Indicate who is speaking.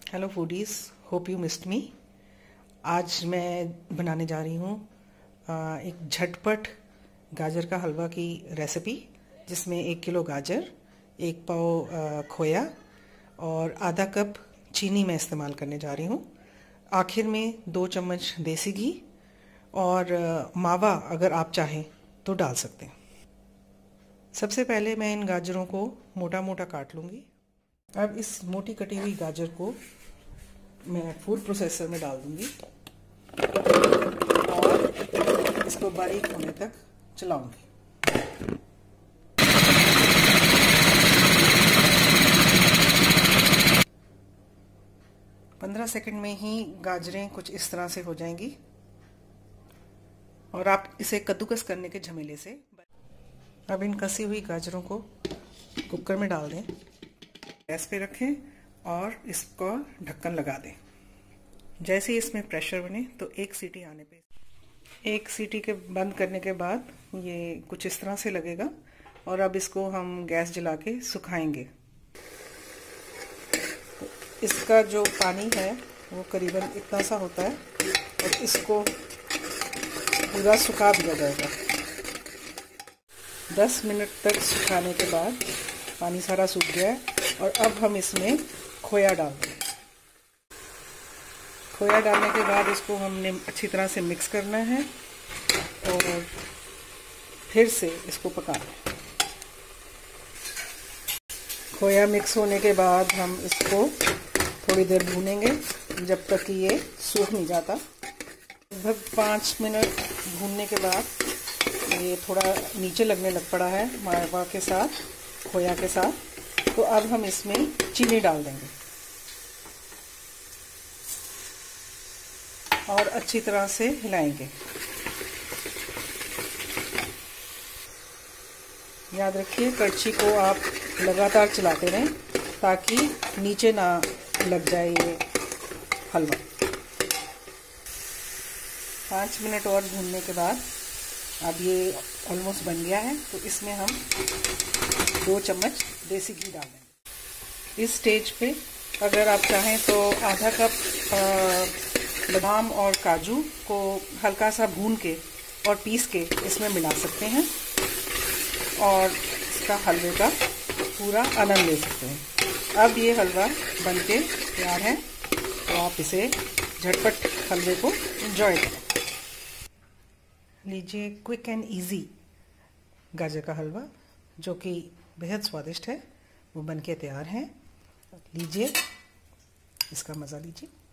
Speaker 1: Hello foodies, hope you missed me. आज मैं बनाने जा रही हूँ एक झटपट गाजर का हलवा की रेसिपी, जिसमें 1 किलो गाजर, 1 पाव खोया और आधा कप चीनी मैं इस्तेमाल करने जा रही हूँ। आखिर में 2 चम्मच देसी घी और मावा अगर आप चाहें तो डाल सकते हैं। सबसे पहले मैं इन गाजरों को मोटा मोटा काट लूँगी। अब इस मोटी कटी हुई गाजर को मैं फूड प्रोसेसर में डाल दूंगी और इसको बारीक होने तक चलाऊंगी। 15 सेकंड में ही गाजरें कुछ इस तरह से हो जाएंगी और आप इसे कद्दूकस करने के झमेले से। अब इन कसी हुई गाजरों को कुकर में डाल दें, गैस पे रखें और इसको ढक्कन लगा दें। जैसे ही इसमें प्रेशर बने तो 1 सीटी आने पे, 1 सीटी के बंद करने के बाद ये कुछ इस तरह से लगेगा और अब इसको हम गैस जला के सुखाएंगे। तो इसका जो पानी है वो करीबन इतना सा होता है और इसको पूरा सुखा दिया जाएगा। 10 मिनट तक सुखाने के बाद पानी सारा सूख गया है और अब हम इसमें खोया डाल दें। खोया डालने के बाद इसको हमने अच्छी तरह से मिक्स करना है और फिर से इसको पकाना है। खोया मिक्स होने के बाद हम इसको थोड़ी देर भूनेंगे जब तक कि ये सूख नहीं जाता। लगभग 5 मिनट भूनने के बाद ये थोड़ा नीचे लगने लग पड़ा है मावा के साथ, खोया के साथ। तो अब हम इसमें चीनी डाल देंगे और अच्छी तरह से हिलाएंगे। याद रखिए, कड़छी को आप लगातार चलाते रहें ताकि नीचे ना लग जाए ये हलवा। 5 मिनट और भूनने के बाद अब ये ऑलमोस्ट बन गया है। तो इसमें हम 2 चम्मच देसी घी डाल देंगे। इस स्टेज पे अगर आप चाहें तो आधा कप बादाम और काजू को हल्का सा भून के और पीस के इसमें मिला सकते हैं और इसका हलवे का पूरा आनंद ले सकते हैं। अब ये हलवा बनके तैयार है, तो आप इसे झटपट हलवे को एंजॉय करें। लीजिए, क्विक एंड इजी गाजर का हलवा जो कि बेहद स्वादिष्ट है, वो बनके तैयार है। लीजिए, इसका मज़ा लीजिए।